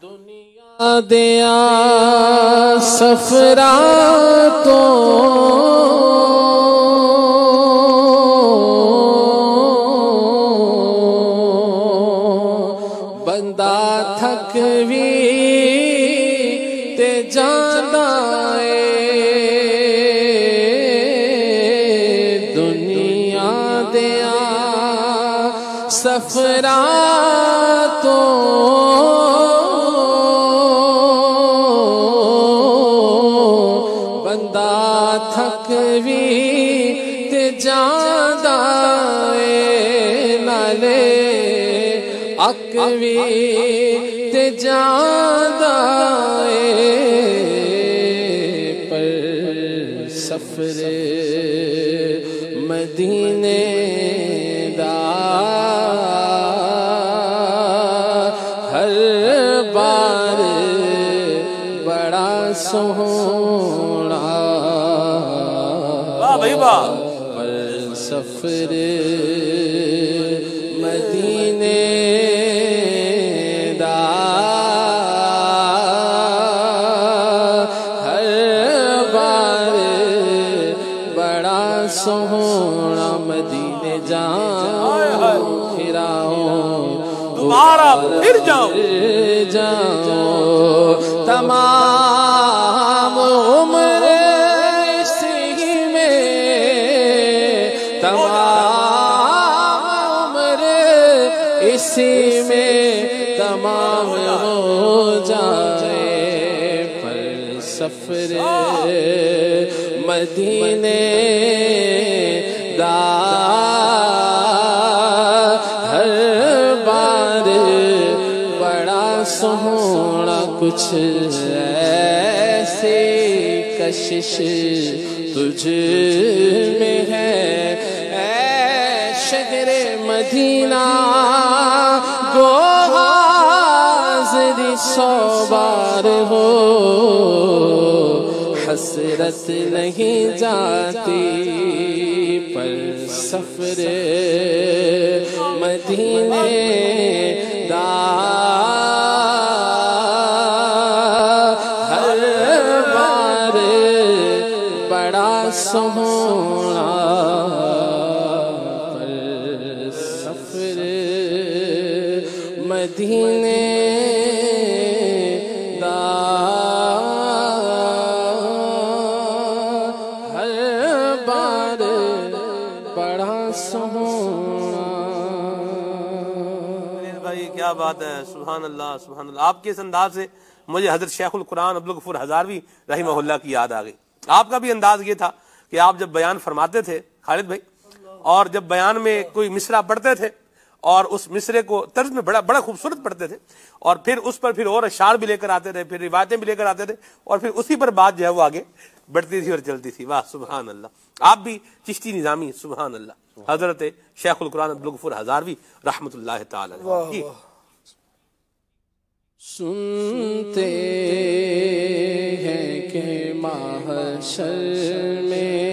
دنیا دیا سفرا تو بندہ تھک بھی تے جاندا اے دنیا دیا سفرا تو بندہ تھک بھی تے جاندا اے نالے اک بھی تے جاندا اے پر سفر مدینے دا ہر بار بڑا سوہنا پر سفر مدینے دا ہر بار بڑا سوہنا مدینے جاؤں پھراؤں دوبارہ پھر جاؤں تمام عمر اسی میں تمام عمر اسی میں تمام ہو جائے پر سفر مدینے دا ہر بار بڑا سوہنا کچھ ایسی کشش تجھ میں ہے اے شہر مدینہ گو حاضری سو بار ہو حسرت نہیں جاتی پر سفر مدینے دا ہر بار بڑا سوہنا پر سفر مدینے دا ہر بار بڑا سوہنا بھائی کیا بات ہے سبحان اللہ سبحان اللہ آپ کے اس انداز سے مجھے حضرت شیخ القرآن عبدالغفور ہزاروی رحمہ اللہ کی یاد آ گئی آپ کا بھی انداز یہ تھا کہ آپ جب بیان فرماتے تھے خالد بھائی اور جب بیان میں کوئی مصرع پڑھتے تھے اور اس مصرے کو طرز میں بڑا خوبصورت پڑھتے تھے اور پھر اس پر پھر اور اشعار بھی لے کر آتے تھے پھر روایتیں بھی لے کر آتے تھے اور پھر اسی پر بات جو ہے وہ آگے بڑھتی تھی اور چلتی تھی واہ سبحان اللہ آپ بھی چشتی نظامی سبحان اللہ حضرت شیخ القرآن عبدالغفور ہزاروی رحمۃ اللہ تعالی علیہ سنتے ہیں کہ محشر میں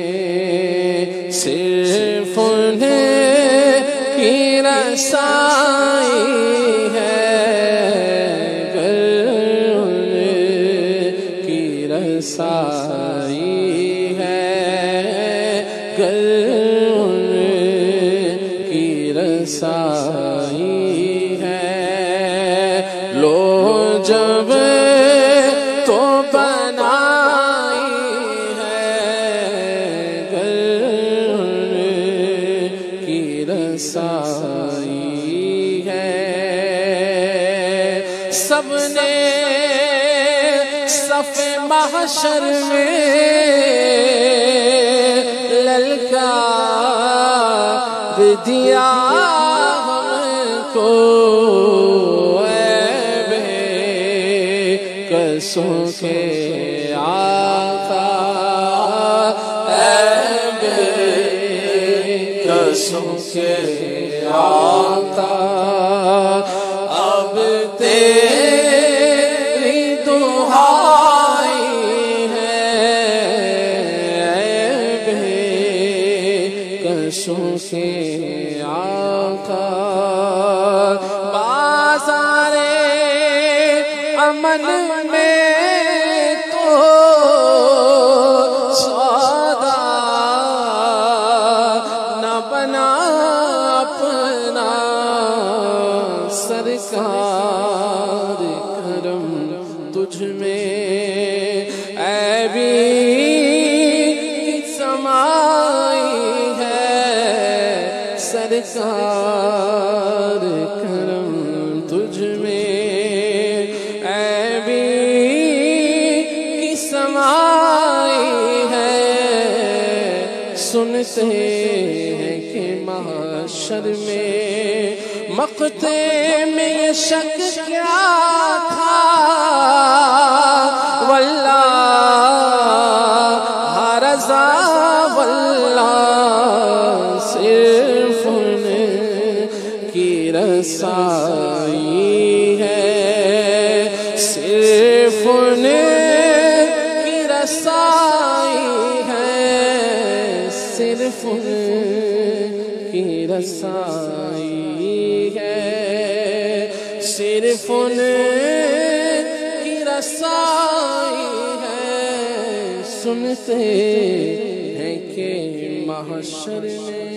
صرف انہیں کی رسائی ہے گر انہیں کی رسائی ہے گر انہیں کی رسائی ہے لو جب تو بنائی ہے گر کی رسائی ہے سب نے صف محشر میں للکار دیا ہم کو قصوں کے آقا اے بے قصوں کے آقا اب تیری دعائی ہے اے بے قصوں کے آقا بازارے عمل میں تو سودا نہ بنا اپنا سرکار کرم تجھ میں عیبی سمائی ہے سرکار کرم تجھ میں عیبی کی سمائی ہے سنتے ہیں کہ محشر میں مقتے میں یہ شک کیا تھا واللہ رضا واللہ صرف ان کی رسائی ہے صرف ان کی رسائی ہے صرف ان کی رسائی ہے صرف ان کی رسائی ہے سنتے ہیں کہ محشر میں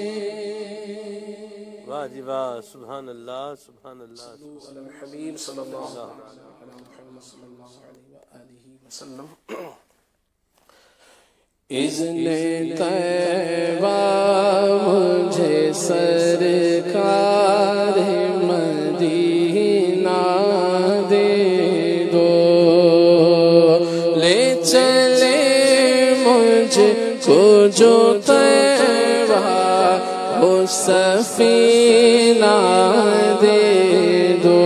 واہ جی واہ سبحان اللہ سبحان اللہ حبیب صلی اللہ علیہ وسلم اذن طیبہ مجھے سرکار مدینہ دے دو لے چلے مجھ کو جو طیبہ وہ سفینہ دے دو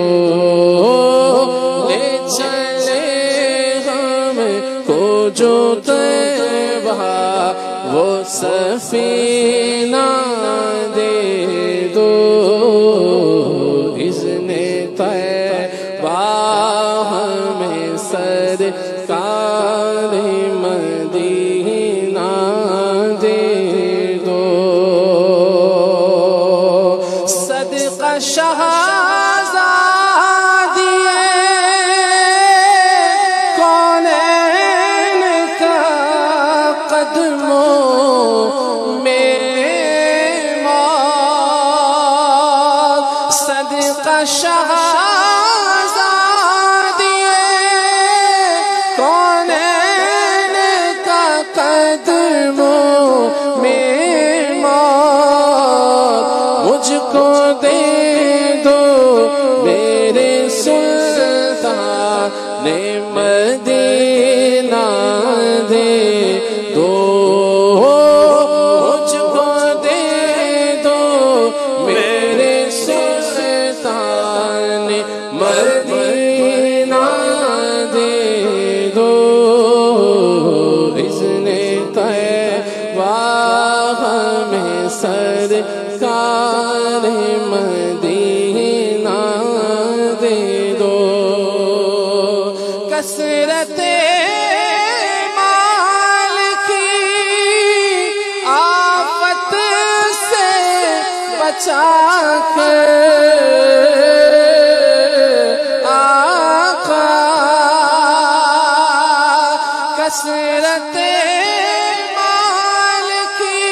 لے چلے ہم کو جو وہ سفینہ دے دو اذن طیبہ ہمیں سرکار مدینہ دے دو صدقہ شہزادیے کونین کا قدموں میں موت صدقہ شہزادیے کونین کا قدموں میں موت مجھ کو دے دو میرے سلطان مدینہ دے دو مجھ کو دے دو میرے سلطان مدینہ دے دو اذن طیبہ ہمیں سرکار مدینہ دے دو کثرت مال کی آفت سے بچا کر آقا کثرت مال کی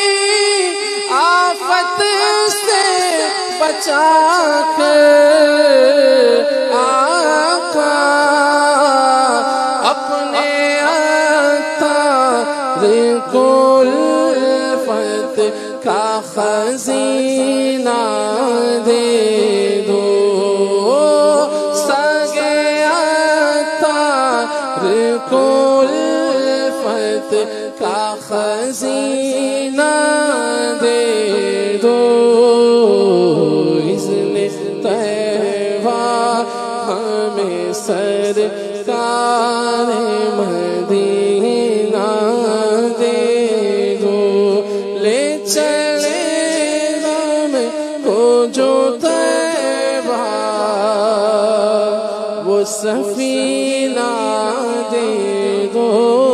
آفت سے بچا کر آقا اپنے عطار کو الفت کا خزینہ دے دو سگے عطار کو الفت کا خزینہ دے دو اذن طیبہ ہمیں سرکار مدینہ دے دو لے چلے ہم کو جو طیبہ وہ سفینہ دے دو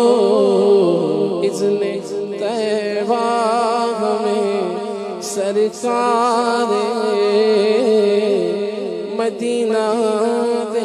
اذن طیبہ ہمیں سرکار مدینہ دے